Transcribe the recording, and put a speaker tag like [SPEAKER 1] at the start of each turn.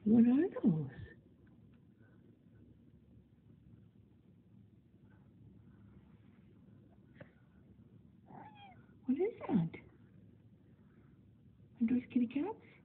[SPEAKER 1] What are those? What is that? Are those kitty cats?